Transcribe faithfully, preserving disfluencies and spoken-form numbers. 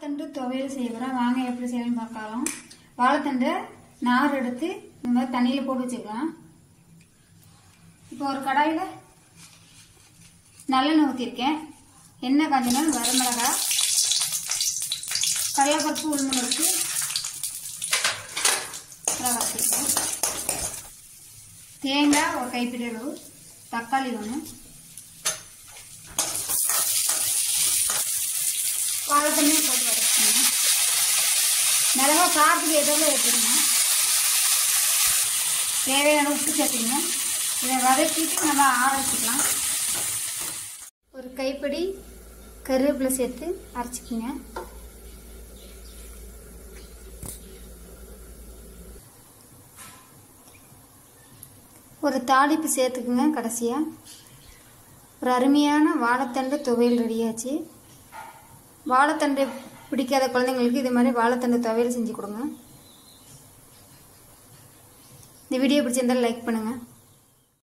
வாழைத்தண்டு துவையல் செய்யறோம். வாங்க எப்படி செய்யணும்னு பார்க்கலாம். வாழைத்தண்டை நார் எடுத்து இந்த மாதிரி தண்ணியில் போட்டு வச்சுக்கலாம். இப்போ ஒரு கடாயில் நல்லெண்ணெய் ஊற்றிருக்கேன். எண்ணெய் காஞ்சினால் வரமிளகாய், கடலைப்பருப்பு, உளுந்தம்பருப்பு வச்சுருக்கேன். தேங்காய் ஒரு கைப்பிடி அளவு, தக்காளி ஒன்று, வாழைத்தண்ணியும் போட்டு வதக்கணும். மிளகா காரத்துக்கு எதோட எடுத்துக்கணும். தேவையான உப்பு சேர்த்துக்கணும். இதை வதக்கிட்டு நல்லா ஆற வச்சுக்கலாம். ஒரு கைப்பிடி கருவேப்பிலை சேர்த்து அரைச்சிக்கிங்க. ஒரு தாளிப்பு சேர்த்துக்குங்க. கடைசியாக ஒரு அருமையான வாழைத்தண்டு துவையல் ரெடியாச்சு. வாழைத்தண்டு பிடிக்காத குழந்தைங்களுக்கு இது மாதிரி வாழைத்தண்டு துவையல் செஞ்சு கொடுங்க. இந்த வீடியோ பிடிச்சிருந்தாலும் லைக் பண்ணுங்கள்.